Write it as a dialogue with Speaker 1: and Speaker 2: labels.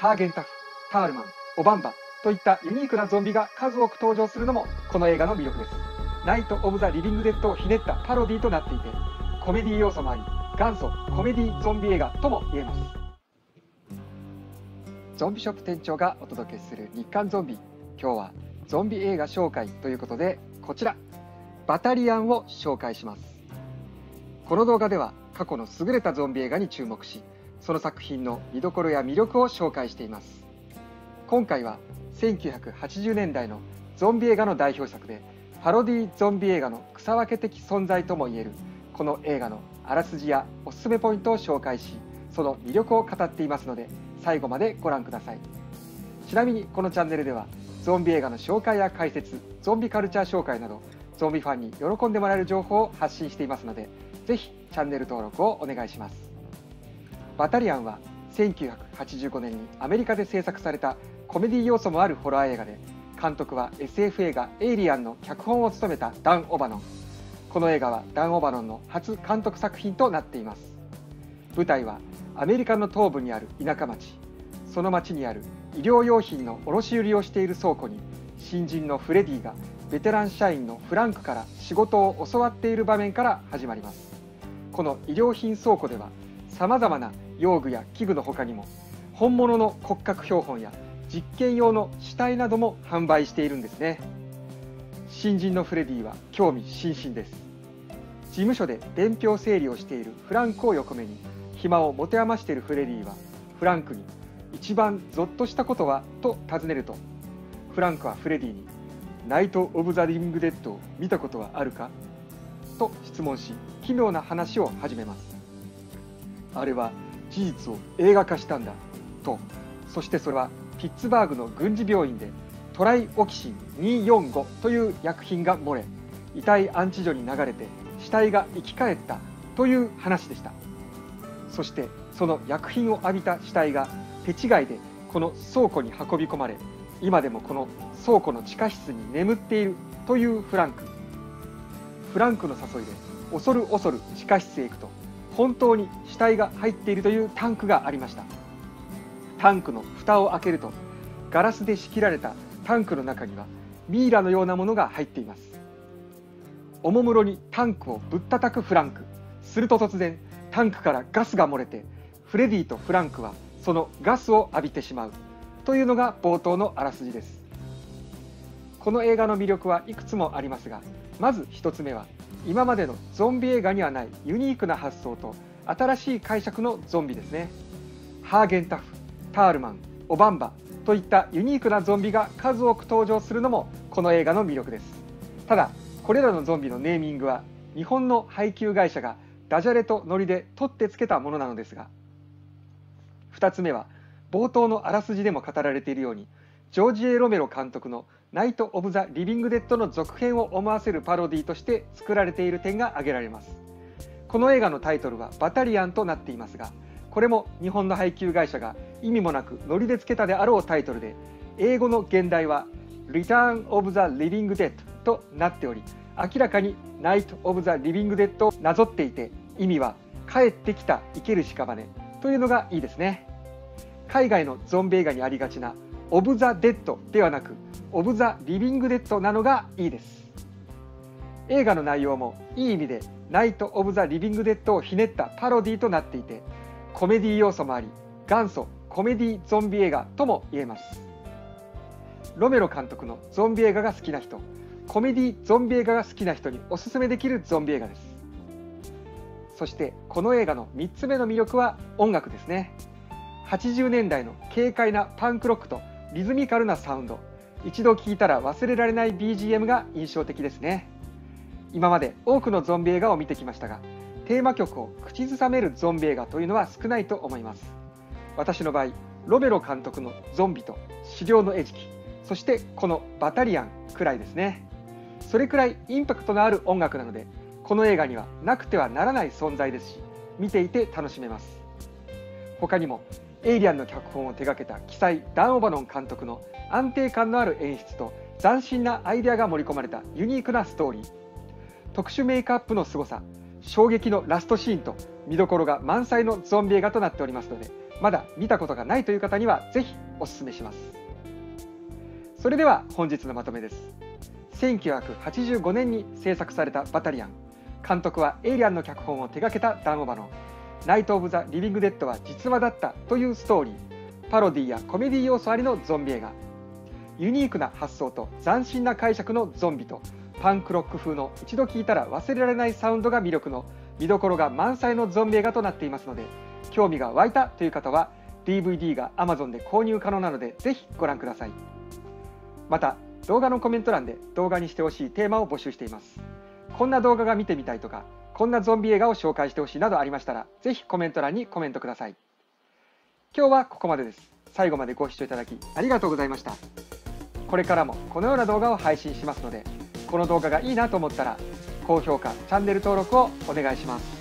Speaker 1: ハーゲンタフ、タールマン、オバンバといったユニークなゾンビが数多く登場するのもこの映画の魅力です。ナイト・オブ・ザ・リビング・デッドをひねったパロディとなっていて、コメディ要素もあり、元祖コメディゾンビ映画とも言えます。ゾンビショップ店長がお届けする日刊ゾンビ。今日はゾンビ映画紹介ということで、こちらバタリアンを紹介します。この動画では過去の優れたゾンビ映画に注目し、その作品の見どころや魅力を紹介しています。今回は1980年代のゾンビ映画の代表作で、パロディゾンビ映画の草分け的存在ともいえるこの映画のあらすじやおすすめポイントを紹介し、その魅力を語っていますので、最後までご覧ください。ちなみにこのチャンネルではゾンビ映画の紹介や解説、ゾンビカルチャー紹介など、ゾンビファンに喜んでもらえる情報を発信していますので、ぜひチャンネル登録をお願いします。バタリアンは1985年にアメリカで制作されたコメディ要素もあるホラー映画で、監督は SF 映画エイリアンの脚本を務めたダン・オバノン。この映画はダン・オバノンの初監督作品となっています。舞台はアメリカの東部にある田舎町。その町にある医療用品の卸売りをしている倉庫に、新人のフレディがベテラン社員のフランクから仕事を教わっている場面から始まります。この医療品倉庫ではさまざまな用具や器具の他にも、本物の骨格標本や実験用の死体なども販売しているんですね。新人のフレディは興味津々です。事務所で伝票整理をしているフランクを横目に、暇を持て余しているフレディはフランクに一番ゾッとしたことはと尋ねると、フランクはフレディにナイト・オブ・ザ・リビング・デッドを見たことはあるかと質問し、奇妙な話を始めます。あれは事実を映画化したんだと。そしてそれはピッツバーグの軍事病院でトライオキシン245という薬品が漏れ、遺体安置所に流れて死体が生き返ったという話でした。そしてその薬品を浴びた死体が手違いでこの倉庫に運び込まれ、今でもこの倉庫の地下室に眠っているというフランク。フランクの誘いで恐る恐る地下室へ行くと、本当に死体が入っているというタンクがありました。タンクの蓋を開けると、ガラスで仕切られたタンクの中にはミイラのようなものが入っています。おもむろにタンクをぶったたくフランク。すると突然タンクからガスが漏れて、フレディとフランクはそのガスを浴びてしまうというのが冒頭のあらすじです。この映画の魅力はいくつもありますが、まず一つ目は今までのゾンビ映画にはないユニークな発想と新しい解釈のゾンビですね。ハーゲンタフ、タールマン、オバンバといったユニークなゾンビが数多く登場するのもこの映画の魅力です。ただこれらのゾンビのネーミングは日本の配給会社がダジャレとノリで取ってつけたものなのですが、2つ目は冒頭のあらすじでも語られているように、ジョージ・エロメロ監督のナイト・オブ・ザ・リビング・デッドの続編を思わせるパロディとして作られている点が挙げられます。この映画のタイトルはバタリアンとなっていますが、これも日本の配給会社が意味もなくノリでつけたであろうタイトルで、英語の現代は Return of the Living Dead となっており、明らかにナイト・オブ・ザ・リビング・デッドをなぞっていて、意味は帰ってきた生ける屍というのがいいですね。海外のゾンビ映画にありがちなオブ・ザ・デッドではなく、オブ・ザ・リビング・デッドなのがいいです。映画の内容もいい意味でナイト・オブ・ザ・リビング・デッドをひねったパロディとなっていて、コメディ要素もあり、元祖コメディゾンビ映画とも言えます。ロメロ監督のゾンビ映画が好きな人、コメディゾンビ映画が好きな人におすすめできるゾンビ映画です。そしてこの映画の3つ目の魅力は音楽ですね。80年代の軽快なパンクロックとリズミカルなサウンド、一度聴いたら忘れられない BGM が印象的ですね。今まで多くのゾンビ映画を見てきましたが、テーマ曲を口ずさめるゾンビ映画というのは少ないと思います。私の場合、ロメロ監督のゾンビと死霊の餌食、そしてこのバタリアンくらいですね。それくらいインパクトのある音楽なので、この映画にはなくてはならない存在ですし、見ていて楽しめます。他にもエイリアンの脚本を手掛けた鬼才ダン・オバノン監督の安定感のある演出と斬新なアイデアが盛り込まれたユニークなストーリー、特殊メイクアップの凄さ、衝撃のラストシーンと見どころが満載のゾンビ映画となっておりますので、 まだ見たことがないという方にはぜひお勧めします。それでは本日のまとめです。1985年に制作されたバタリアン。監督はエイリアンの脚本を手掛けたダン・オバノン。ナイト・オブ・ザ・リビング・デッドは実話だったというストーリー。パロディやコメディ要素ありのゾンビ映画。ユニークな発想と斬新な解釈のゾンビと、パンクロック風の一度聞いたら忘れられないサウンドが魅力の見どころが満載のゾンビ映画となっていますので、興味が湧いたという方は DVD が Amazon で購入可能なのでぜひご覧ください。また動画のコメント欄で動画にしてほしいテーマを募集しています。こんな動画が見てみたいとか、こんなゾンビ映画を紹介してほしいなどありましたら、ぜひコメント欄にコメントください。今日はここまでです。最後までご視聴いただきありがとうございました。これからもこのような動画を配信しますので、この動画がいいなと思ったら高評価、チャンネル登録をお願いします。